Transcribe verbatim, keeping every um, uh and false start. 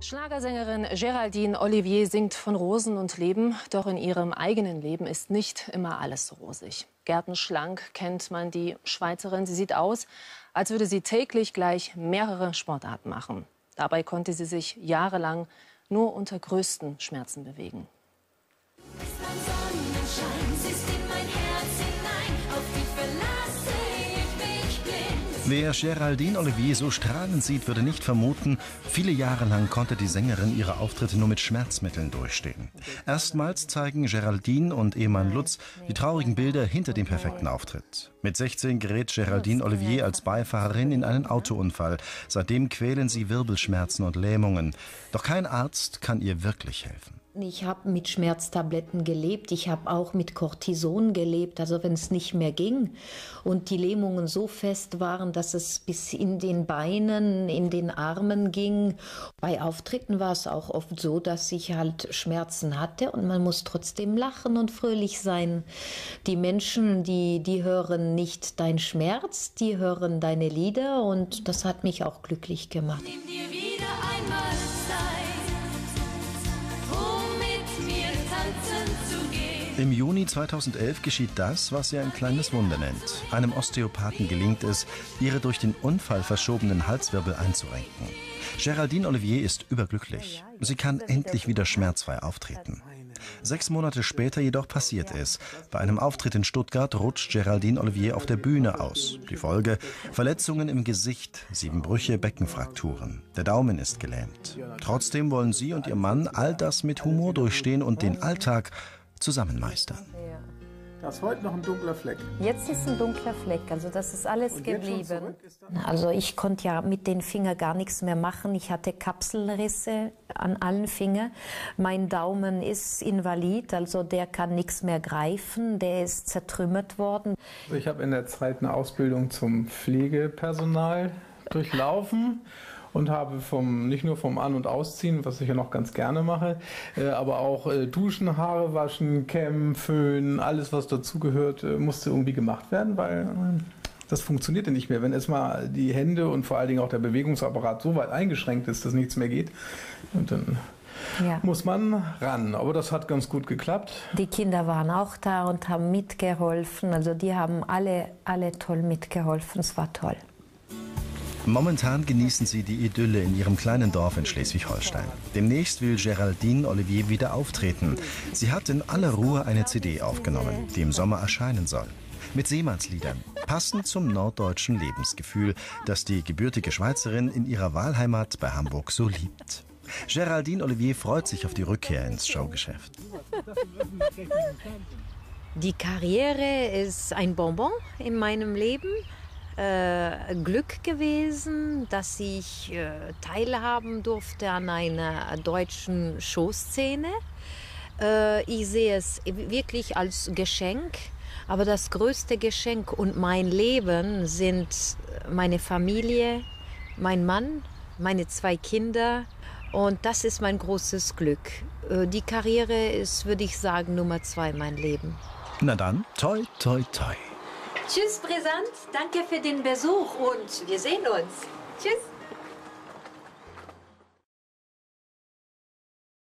Schlagersängerin Géraldine Olivier singt von Rosen und Leben, doch in ihrem eigenen Leben ist nicht immer alles so rosig. Gärtenschlank kennt man die Schweizerin. Sie sieht aus, als würde sie täglich gleich mehrere Sportarten machen. Dabei konnte sie sich jahrelang nur unter größten Schmerzen bewegen. Wer Géraldine Olivier so strahlend sieht, würde nicht vermuten, viele Jahre lang konnte die Sängerin ihre Auftritte nur mit Schmerzmitteln durchstehen. Erstmals zeigen Géraldine und Ehemann Lutz die traurigen Bilder hinter dem perfekten Auftritt. Mit sechzehn gerät Géraldine Olivier als Beifahrerin in einen Autounfall. Seitdem quälen sie Wirbelschmerzen und Lähmungen. Doch kein Arzt kann ihr wirklich helfen. Ich habe mit Schmerztabletten gelebt, ich habe auch mit Cortison gelebt, also wenn es nicht mehr ging und die Lähmungen so fest waren, dass es bis in den Beinen, in den Armen ging. Bei Auftritten war es auch oft so, dass ich halt Schmerzen hatte und man muss trotzdem lachen und fröhlich sein. Die Menschen, die, die hören nicht dein Schmerz, die hören deine Lieder und das hat mich auch glücklich gemacht. Nimm dir wieder einmal Zeit. Im Juni zweitausendelf geschieht das, was sie ein kleines Wunder nennt. Einem Osteopathen gelingt es, ihre durch den Unfall verschobenen Halswirbel einzurenken. Géraldine Olivier ist überglücklich. Sie kann endlich wieder schmerzfrei auftreten. Sechs Monate später jedoch passiert es. Bei einem Auftritt in Stuttgart rutscht Géraldine Olivier auf der Bühne aus. Die Folge? Verletzungen im Gesicht, sieben Brüche, Beckenfrakturen. Der Daumen ist gelähmt. Trotzdem wollen sie und ihr Mann all das mit Humor durchstehen und den Alltag zusammen meistern. Da ist heute noch ein dunkler Fleck. Jetzt ist ein dunkler Fleck, also das ist alles geblieben. Also ich konnte ja mit den Fingern gar nichts mehr machen. Ich hatte Kapselrisse an allen Fingern. Mein Daumen ist invalid, also der kann nichts mehr greifen, der ist zertrümmert worden. Ich habe in der Zeit eine Ausbildung zum Pflegepersonal durchlaufen. Und habe vom, nicht nur vom An- und Ausziehen, was ich ja noch ganz gerne mache, äh, aber auch äh, Duschen, Haare waschen, Kämmen, Föhnen, alles was dazugehört, äh, musste irgendwie gemacht werden, weil äh, das funktionierte nicht mehr. Wenn erstmal die Hände und vor allen Dingen auch der Bewegungsapparat so weit eingeschränkt ist, dass nichts mehr geht, und dann ja. muss man ran. Aber das hat ganz gut geklappt. Die Kinder waren auch da und haben mitgeholfen, also die haben alle, alle toll mitgeholfen, es war toll. Momentan genießen sie die Idylle in ihrem kleinen Dorf in Schleswig-Holstein. Demnächst will Géraldine Olivier wieder auftreten. Sie hat in aller Ruhe eine C D aufgenommen, die im Sommer erscheinen soll. Mit Seemannsliedern, passend zum norddeutschen Lebensgefühl, das die gebürtige Schweizerin in ihrer Wahlheimat bei Hamburg so liebt. Géraldine Olivier freut sich auf die Rückkehr ins Showgeschäft. Die Karriere ist ein Bonbon in meinem Leben. Äh, Glück gewesen, dass ich äh, teilhaben durfte an einer deutschen Showszene. Äh, ich sehe es wirklich als Geschenk, aber das größte Geschenk und mein Leben sind meine Familie, mein Mann, meine zwei Kinder und das ist mein großes Glück. Äh, die Karriere ist, würde ich sagen, Nummer zwei mein Leben. Na dann, toi, toi, toi. Tschüss, Brisant. Danke für den Besuch und wir sehen uns. Tschüss.